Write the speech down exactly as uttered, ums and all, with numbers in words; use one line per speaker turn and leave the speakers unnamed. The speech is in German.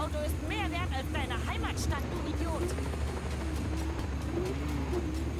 Auto ist mehr wert als deine Heimatstadt, du Idiot.